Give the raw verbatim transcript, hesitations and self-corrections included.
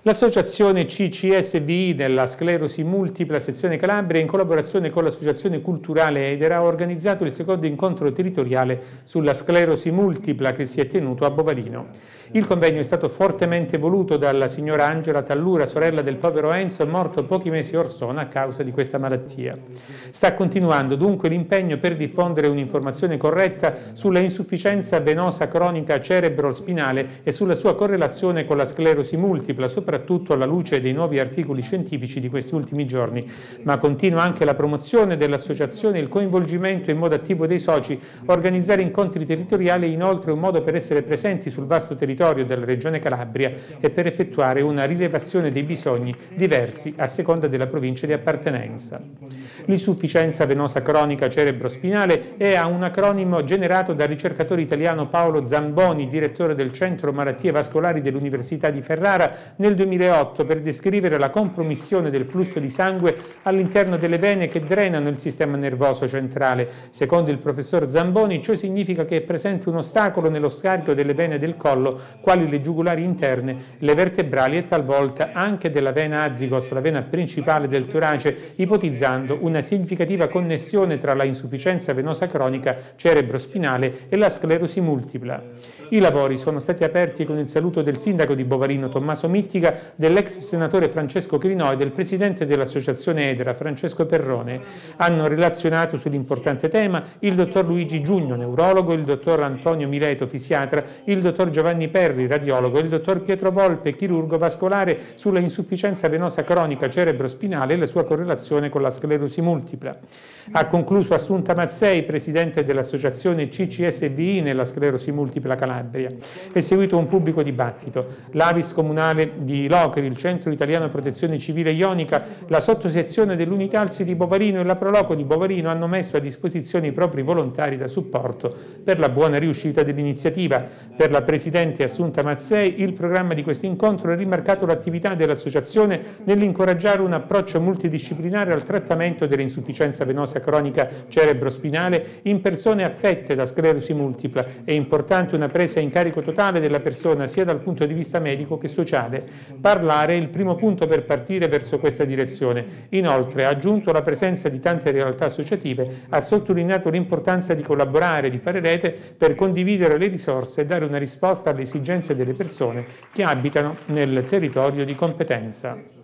L'associazione C C S V I della sclerosi multipla sezione Calabria, in collaborazione con l'associazione culturale Edera, ha organizzato il secondo incontro territoriale sulla sclerosi multipla che si è tenuto a Bovalino. Il convegno è stato fortemente voluto dalla signora Angela Tallura, sorella del povero Enzo, morto pochi mesi or sono a causa di questa malattia. Sta continuando dunque l'impegno per diffondere un'informazione corretta sulla insufficienza venosa cronica cerebro-spinale e sulla sua correlazione con la sclerosi multipla, soprattutto alla luce dei nuovi articoli scientifici di questi ultimi giorni, ma continua anche la promozione dell'associazione, il coinvolgimento in modo attivo dei soci, organizzare incontri territoriali e inoltre un modo per essere presenti sul vasto territorio della Regione Calabria e per effettuare una rilevazione dei bisogni diversi a seconda della provincia di appartenenza. L'insufficienza venosa cronica cerebrospinale è un acronimo generato dal ricercatore italiano Paolo Zamboni, direttore del Centro Malattie Vascolari dell'Università di Ferrara, nel duemilaotto per descrivere la compromissione del flusso di sangue all'interno delle vene che drenano il sistema nervoso centrale. Secondo il professor Zamboni, ciò significa che è presente un ostacolo nello scarico delle vene del collo, quali le giugulari interne, le vertebrali e talvolta anche della vena azigos, la vena principale del torace, ipotizzando una significativa connessione tra la insufficienza venosa cronica cerebrospinale e la sclerosi multipla. I lavori sono stati aperti con il saluto del sindaco di Bovalino Tommaso Mittica, dell'ex senatore Francesco Crinò e del presidente dell'associazione Edera Francesco Perrone. Hanno relazionato sull'importante tema il dottor Luigi Giugno, neurologo, il dottor Antonio Mileto, fisiatra, il dottor Giovanni Perri, radiologo, e il dottor Pietro Volpe, chirurgo vascolare, sulla insufficienza venosa cronica cerebrospinale e la sua correlazione con la sclerosi multipla. Ha concluso Assunta Mazzei, presidente dell'associazione C C S V I nella sclerosi multipla Calabria. È seguito un pubblico dibattito. L'Avis Comunale di Locri, il Centro Italiano Protezione Civile Ionica, la sottosezione dell'Unitalsi di Bovalino e la Proloco di Bovalino hanno messo a disposizione i propri volontari da supporto per la buona riuscita dell'iniziativa. Per la presidente Assunta Mazzei, il programma di questo incontro ha rimarcato l'attività dell'associazione nell'incoraggiare un approccio multidisciplinare al trattamento dell'insufficienza venosa cronica cerebrospinale in persone affette da sclerosi multipla. È importante una presa in carico totale della persona sia dal punto di vista medico che sociale. Parlare è il primo punto per partire verso questa direzione. Inoltre ha aggiunto la presenza di tante realtà associative, ha sottolineato l'importanza di collaborare, di fare rete per condividere le risorse e dare una risposta alle esigenze delle persone che abitano nel territorio di competenza.